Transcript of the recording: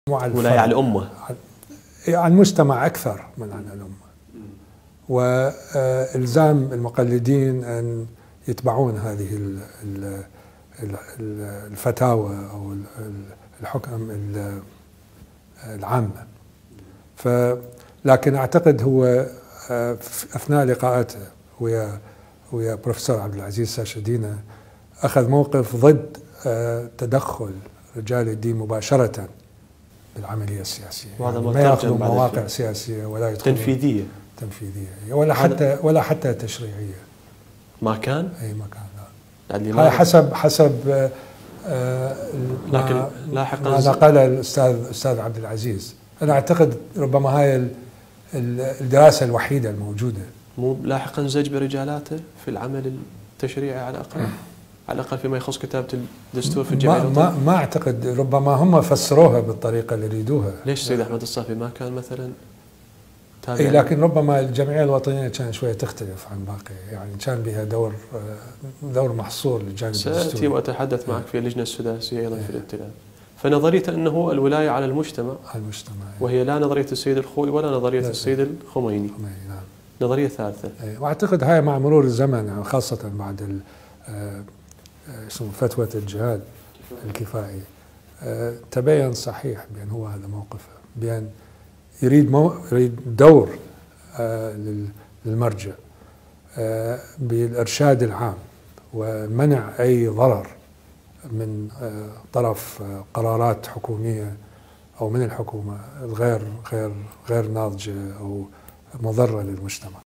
ولاية على الأمة، على المجتمع أكثر من على الأمة، وإلزام المقلدين أن يتبعون هذه الفتاوى أو الحكم العامة. لكن أعتقد هو أثناء لقاءاته ويا بروفيسور عبد العزيز ساشدينا أخذ موقف ضد تدخل رجال الدين مباشرة بالعملية السياسية، يعني ما يأخذوا مواقع سياسية ولا يدخلون تنفيذية ولا حتى تشريعية. ما كان؟ أي ما كان، لا. يعني حسب لكن لاحقا ما نقله الأستاذ عبد العزيز. أنا أعتقد ربما هاي الدراسة الوحيدة الموجودة. مو لاحقا زج برجالاته في العمل التشريعي على الأقل فيما يخص كتابة الدستور في الجمعية الوطنية؟ ما أعتقد، ربما هم فسروها بالطريقة اللي يريدوها. ليش السيد أحمد الصافي ما كان مثلا تابع؟ لكن ربما الجمعية الوطنية كان شوية تختلف عن باقي، يعني كان بها دور محصور للجانب الدستوري. سأتي وأتحدث معك في اللجنة السداسية أيضا في الائتلاف. فنظرية أنه الولاية على المجتمع وهي لا نظرية السيد الخوئي ولا نظرية السيد الخميني، نعم. نظرية ثالثة. وأعتقد هاي مع مرور الزمن، يعني خاصة بعد فتوى الجهاد الكفائي، تبين صحيح بأن هو هذا موقفه، بأن يريد دور للمرجع بالإرشاد العام ومنع أي ضرر من طرف قرارات حكومية أو من الحكومة غير ناضجة أو مضرة للمجتمع.